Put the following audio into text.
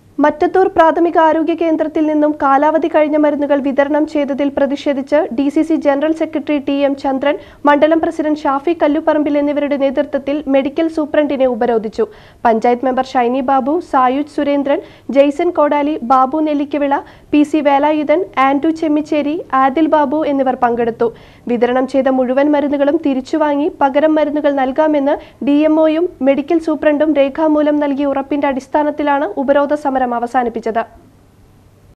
മറ്റത്തൂർ പ്രാഥമിക ആരോഗ്യ കേന്ദ്രത്തിൽ നിന്നും കാലാവധി കഴിഞ്ഞ മരുന്നുകൾ വിതരണം ചെയ്തതിൽ പ്രതിഷേധിച്ച് DCC general secretary TM Chandran, മണ്ഡലം പ്രസിഡന്റ് ഷാഫി കല്ലുപറമ്പിൽ എന്നിവരുടെ നേതൃത്വത്തിൽ മെഡിക്കൽ സൂപ്രണ്ടിനെ ഉപരോധിച്ചു. പഞ്ചായത്ത് മെമ്പർ ഷൈനി ബാബു, സായുജ് സുരേന്ദ്രൻ, ജെയ്സൺ കോടാലി, ബാബു നെല്ലിക്കവിള, PC വേലായുധൻ, ആൻഡു ചെമ്മിച്ചേരി, ആദിൽ ബാബു എന്നിവർ പങ്കെടുത്തു. വിതരണം ചെയ്ത മുഴുവൻ മരുന്നുകളും തിരിച്ചുവാങ്ങി പകരം മരുന്നുകൾ നൽകാമെന്ന് DMOയും മെഡിക്കൽ സൂപ്രണ്ടും രേഖാമൂലം നൽകിയ ഉറപ്പിന്റെ അടിസ്ഥാനത്തിലാണ് ഉപരോധ സമരം അവസാനിപ്പിച്ചത്.